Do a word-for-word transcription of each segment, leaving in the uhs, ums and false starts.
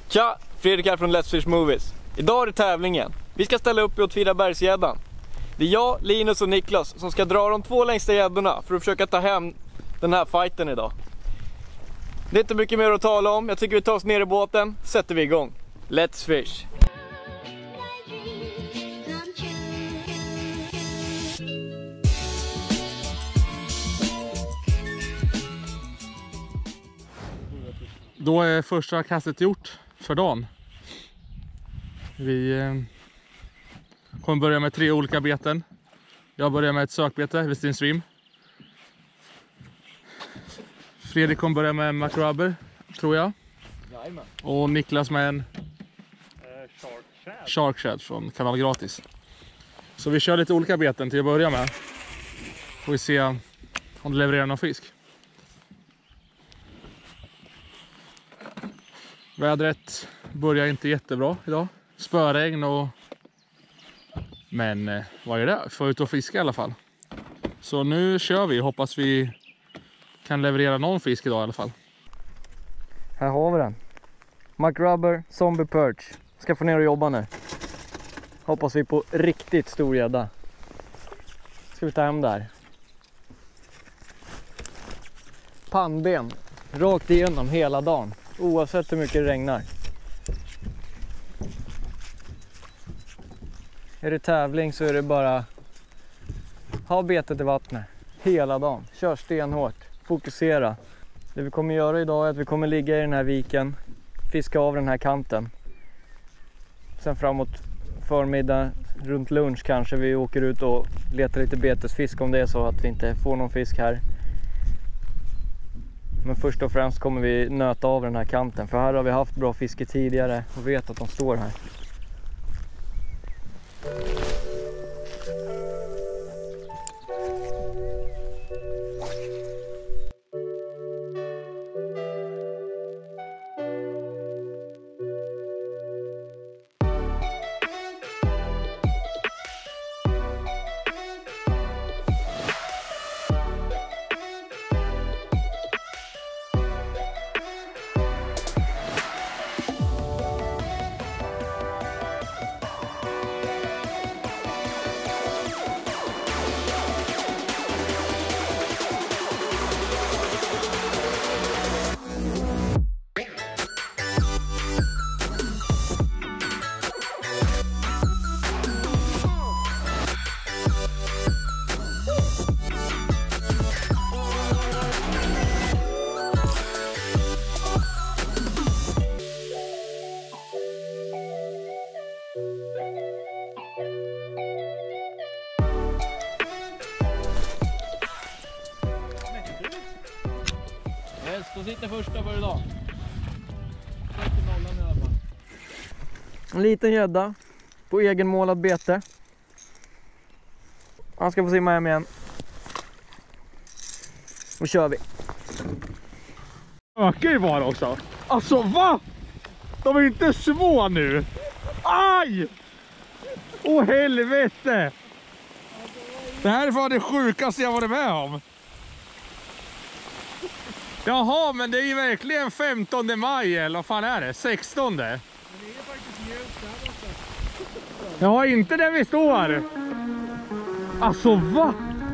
Tja, Fredrik här från Let's Fish Movies. Idag är det tävlingen. Vi ska ställa upp i Åtvidabergsgäddan. Det är jag, Linus och Niklas som ska dra de två längsta gäddorna för att försöka ta hem den här fighten idag. Det är inte mycket mer att tala om. Jag tycker vi tar oss ner i båten, sätter vi igång. Let's fish! Då är första kastet gjort för dagen. Vi eh, kommer börja med tre olika beten. Jag börjar med ett sökbete, Westin Stream. Fredrik kommer börja med en MacRubber, tror jag. Jajamän. Och Niklas med en uh, Shark Shad. Shark Shad från Kanal Gratis. Så vi kör lite olika beten till att börja med. Får vi se om det levererar någon fisk. Vädret börjar inte jättebra idag. Spöregn och... Men eh, vad är det? Få ut och fiska i alla fall. Så nu kör vi. Hoppas vi kan leverera någon fisk idag i alla fall. Här har vi den. MacRubber, Zombie Perch. Ska få ner och jobba nu. Hoppas vi på riktigt stor gädda. Ska vi ta hem där. Pannben. Rakt igenom hela dagen. Oavsett hur mycket det regnar. Är det tävling så är det bara ha betet i vattnet hela dagen. Kör stenhårt. Fokusera. Det vi kommer göra idag är att vi kommer ligga i den här viken. Fiska av den här kanten. Sen framåt förmiddag, runt lunch kanske vi åker ut och letar lite betesfisk om det är så att vi inte får någon fisk här. Men först och främst kommer vi nöta av den här kanten. För här har vi haft bra fiske tidigare och vet att de står här. Då sitter första för idag. En liten gädda på egenmålad bete. Han ska få simma hem igen. Och kör vi. Ökar ju bara också. Alltså va? De är inte små nu. Aj! Åh helvete! Det här var det sjukaste jag varit med om. Jaha, men det är ju verkligen femtonde maj, eller vad fan är det? sextonde? Men det är faktiskt mjukt där också. Ja, inte där vi står. Alltså, va?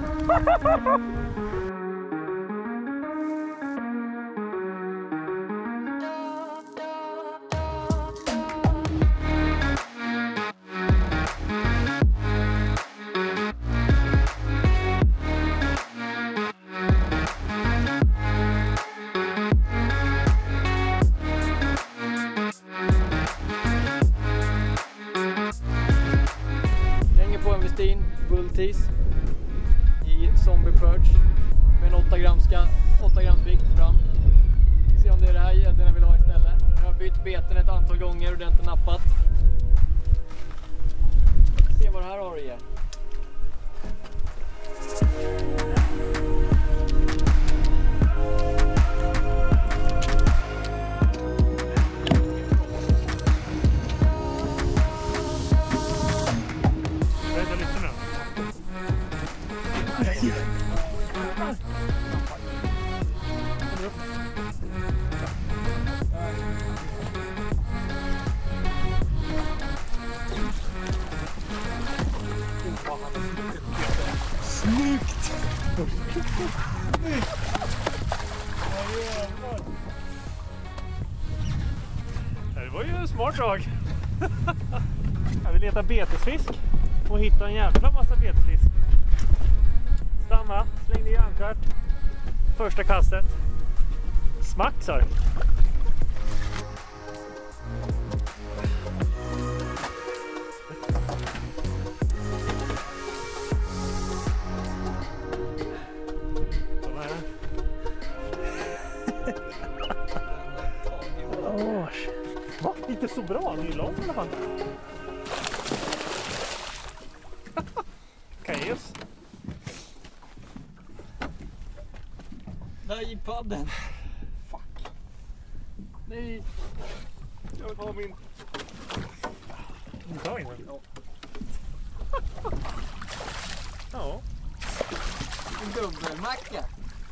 Bulltees i Zombie Perch med en åtta grams vikt fram. Vi ser om det är det här gäddorna vill ha istället. Jag har bytt beten ett antal gånger och det har inte nappat. Se vad det här har att ge. Det var ju en smart drag. Jag vill leta betesfisk och hitta en jävla massa betesfisk. Stanna, slängde i ankart. Första kastet. Smack, sa det. Va? Inte så bra, den är lång i alla fall. Kajus. Där gick padden. Fuck. Nej. Jag vill ha min. Ta in den. Ja. Ja. En dubbelmacka.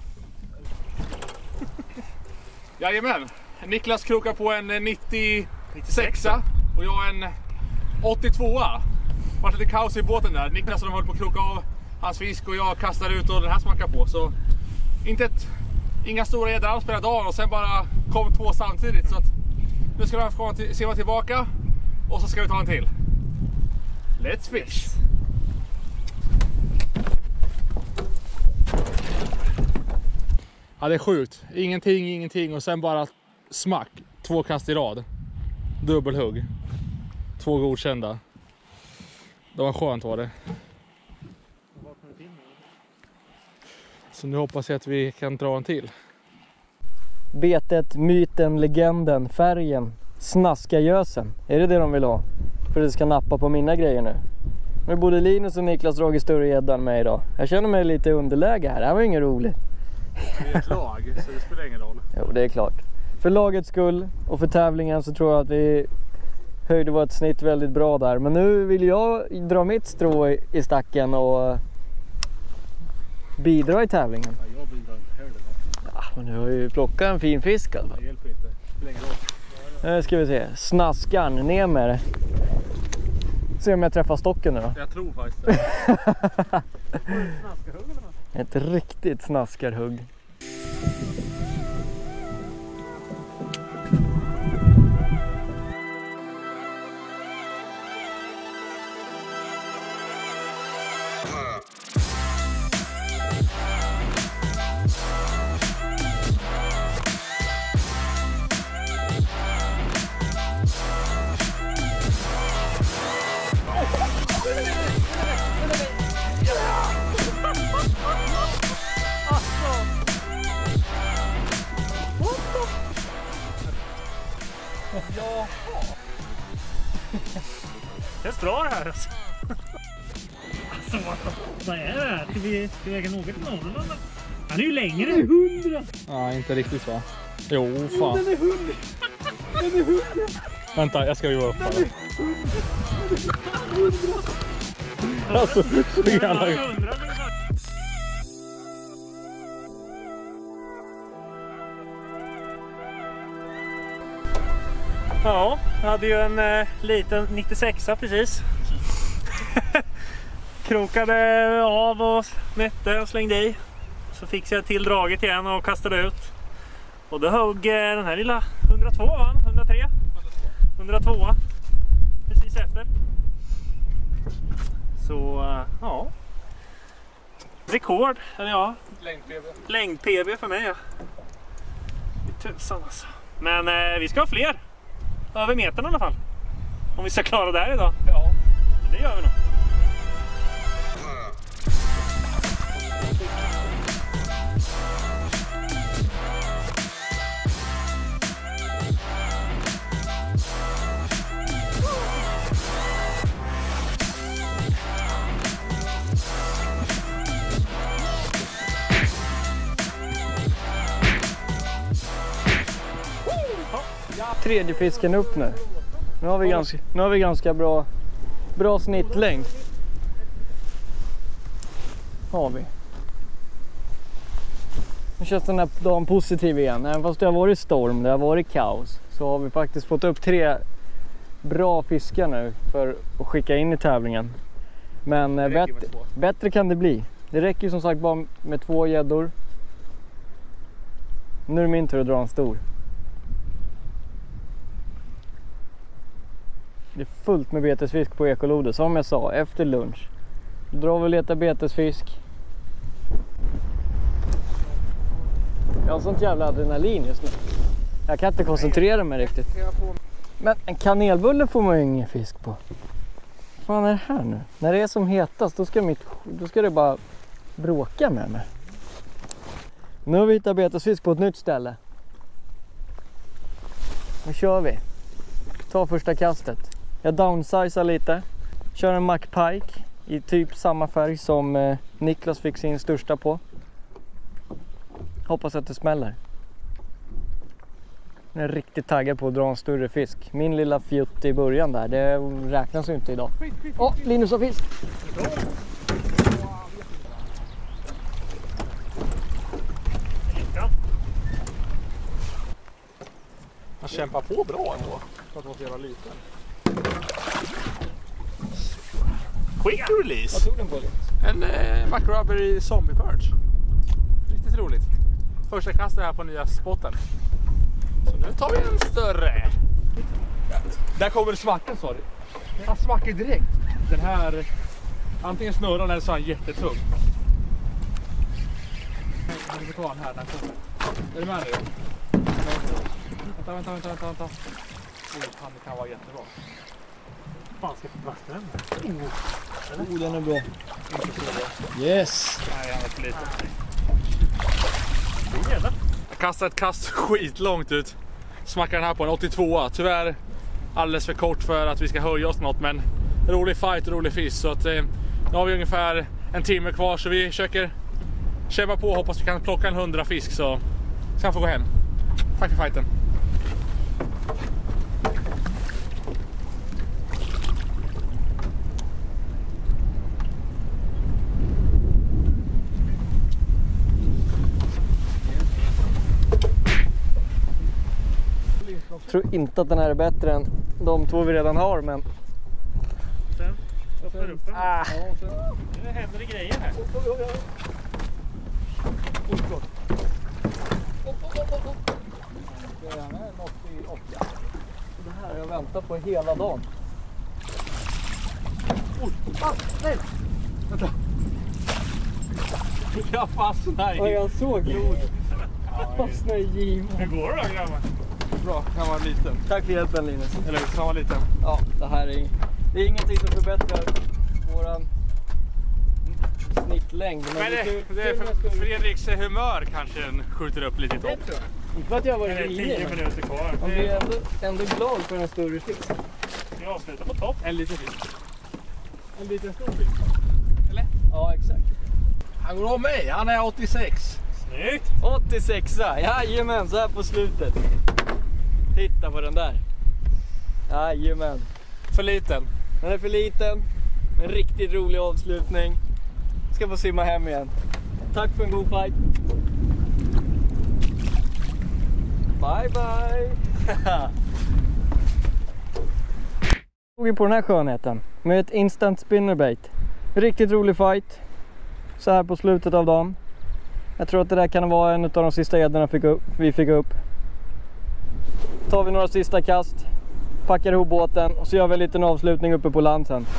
Jajamän. Niklas krokar på en nittiosex och jag en åttiotvå. Det var lite kaos i båten där. Niklas höll på att kroka av hans fisk och jag kastade ut och den här smackar på. Så inte ett, inga stora gäddor alls på hela dagen och sen bara kom två samtidigt. Så att nu ska vi få se vad tillbaka och så ska vi ta en till. Let's fish! Ja, det är sjukt. Ingenting, ingenting och sen bara smack. Två kast i rad. Dubbelhugg. Två godkända. Det var skönt, var det. Så nu hoppas jag att vi kan dra en till. Betet, myten, legenden, färgen, snaskagösen. Är det det de vill ha? För att det ska nappa på mina grejer nu. Nu både Linus och Niklas dragit större gäddan med idag. Jag känner mig lite i underläge här. Det här var inget roligt. Vi är ett lag så det spelar ingen roll. Jo, det är klart. För lagets skull och för tävlingen så tror jag att vi höjde vårt snitt väldigt bra där. Men nu vill jag dra mitt strå i stacken och bidra i tävlingen. Ja, jag bidrar inte heller. Ja, men du har ju plockat en fin fisk alltså. Det hjälper inte. Det spelar ingen roll. Nu ska vi se. Snaskan, ner med det. Se om jag träffar stocken nu då. Jag tror faktiskt det. Ett riktigt snaskarhugg. Det är bra det här alltså. Alltså vad, vad är det här? Ska vi, ska vi väga något till någon? Han är ju längre. Den är hundra. Ja, inte riktigt va? Jo, fan. Den är hundra. Den är hundra. Vänta, jag ska ju vara uppe. Den är hundra. Alltså, så jävla hundra. Ja, jag hade ju en eh, liten nittiosexa precis. Krokade av och mätte och slängde i. Så fick jag till draget igen och kastade ut. Och då högg eh, den här lilla hundratvå, va? hundratre. hundratvå. Precis efter. Så, eh, ja. Rekord, eller ja. Längd-P B. Längd-P B för mig, ja. Tusan alltså. Men eh, vi ska ha fler. Över metern i alla fall. Om vi ska klara det här idag. Ja. Men det gör vi nog. Tredje fisken upp nu. Nu har vi ganska, nu har vi ganska bra, bra snittlängd. Har vi. Nu känns den här dagen positiv igen. Även fast det har varit storm, det har varit kaos. Så har vi faktiskt fått upp tre bra fiskar nu för att skicka in i tävlingen. Men bättre, bättre kan det bli. Det räcker ju som sagt bara med två gäddor. Nu är det min tur att dra en stor. Det är fullt med betesfisk på ekolodet, som jag sa, efter lunch. Då drar vi och letar betesfisk. Jag har sånt jävla adrenalin just nu. Jag kan inte koncentrera mig riktigt. Men en kanelbulle får man ju ingen fisk på. Vad fan är det här nu? När det är som hetast, då ska, mitt, då ska det bara bråka med mig. Nu har vi hittat betesfisk på ett nytt ställe. Nu kör vi. Ta första kastet. Jag downsizar lite. Kör en McPike i typ samma färg som eh, Niklas fick sin största på. Hoppas att det smäller. Jag är riktigt taggad på att dra en större fisk. Min lilla fjutt i början där, det räknas ju inte idag. Åh, oh, Linus har fisk! Han kämpar på bra ändå, för att vara så jävla liten. Quick release! Vad tog den på det? En eh, McRubber i Zombie Perch. Riktigt roligt. Första kastet här på nya spotten. Så nu tar vi en större. Där kommer smacken, sa du. Han smackar direkt. Den här, antingen snurrar eller så är han jättetung. Vi får ta den här, den kommer. Är du med nu? Vänta, vänta, vänta, vänta, vänta. Oh, han kan vara jättebra. Fan, ska jag få den? Oh, den är bra. Yes! Nej, han är för liten. Jag kastar ett kast skitlångt ut. Smackar den här på en åttiotvå. Tyvärr alldeles för kort för att vi ska höja oss något. Men rolig fight och rolig fisk. Så att, eh, nu har vi ungefär en timme kvar. Så vi försöker kämpa på och hoppas vi kan plocka en hundra fisk. Så sen får gå hem. Tack för fighten. Jag tror inte att den här är bättre än de två vi redan har, men... Sen öppnar upp den. Ah. Nu händer det grejer här. Det här har jag väntat på hela dagen. Oj, ah, nej! Vänta. Jag fastnar i... Ja, jag såg det. Fastnar i Jim. Hur går det då, grabbar? Bra, han var liten. Tack för hjälpen, Linus. Eller han var liten. Ja, det här är, det är ingenting som förbättrar våran snittlängd. Men, Men det, kul, det är för Fredriks humör kanske den skjuter upp lite i topp. Inte för att jag var Det är i tio men minuter kvar. man blir ändå, ändå glad för en större fisk. Vi avslutar på topp. En liten fisk. En liten stor fisk. Eller? Ja, exakt. Han går om mig, han är åttiosex. Snyggt! åttiosex, jajamän, så här på slutet. Titta på den där. Jajamän. För liten. Den är för liten. En riktigt rolig avslutning. Ska få simma hem igen. Tack för en god fight. Bye bye. Tog vi på den här skönheten med ett instant spinnerbait. Riktigt rolig fight. Så här på slutet av dagen. Jag tror att det där kan vara en av de sista gäddorna vi fick upp. Tar vi några sista kast, packar ihop båten och så gör vi en liten avslutning uppe på land sen.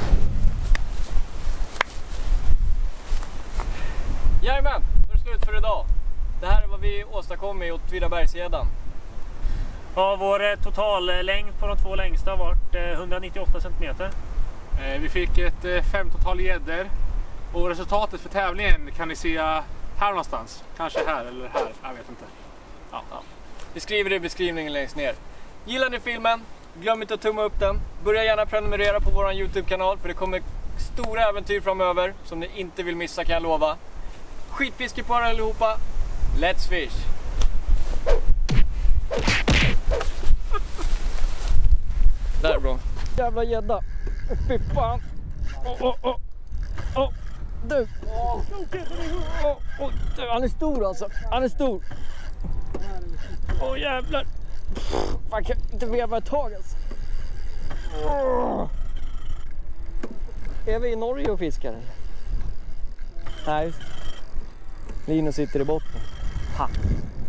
Jajamän, då är det slut för idag. Det här är vad vi åstadkom i Åtvidabergsgäddan. Ja, vår totallängd på de två längsta har varit etthundranittioåtta centimeter. Eh, vi fick ett eh, femtontal gäddor. Och resultatet för tävlingen kan ni se här någonstans. Kanske här eller här, jag vet inte. Ja. Ja. Vi skriver det i beskrivningen längst ner. Gillar ni filmen? Glöm inte att tumma upp den. Börja gärna prenumerera på vår YouTube-kanal för det kommer stora äventyr framöver som ni inte vill missa, kan jag lova. Skitfiske på er allihopa. Let's fish! Där bra. Jävla gädda. Fy fan. Oh, oh, oh. Oh. Du. Oh. Oh, oh. Du. Han är stor alltså. Han är stor. Åh oh, jävlar. Man kan inte veva ett tag alltså. Oh. Är vi i Norge och fiskar? Nej, just det. Linus sitter i botten. Ha.